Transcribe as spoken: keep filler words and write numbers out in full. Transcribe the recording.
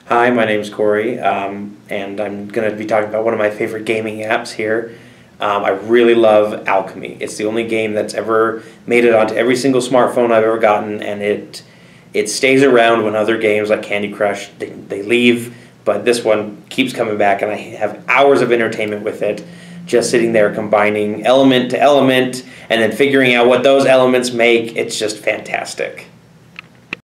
Hi, my name's Corey, um, and I'm going to be talking about one of my favorite gaming apps here. Um, I really love Alchemy. It's the only game that's ever made it onto every single smartphone I've ever gotten, and it it stays around when other games like Candy Crush, they, they leave, but this one keeps coming back, and I have hours of entertainment with it, just sitting there combining element to element, and then figuring out what those elements make. It's just fantastic.